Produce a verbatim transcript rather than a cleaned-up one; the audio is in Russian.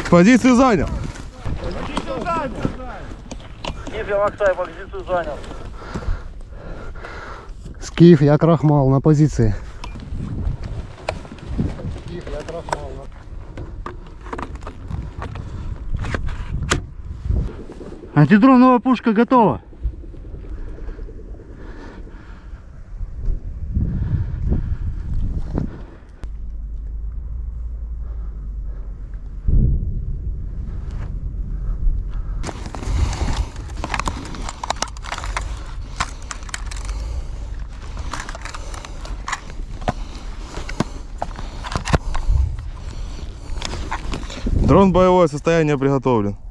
Позицию занял. Позицию занял. Скиф, я Максай, позицию занял. Скиф, я крахмал на позиции. Скиф, я крахмал. Антидроновая пушка готова. Дрон боевое состояние приготовлен.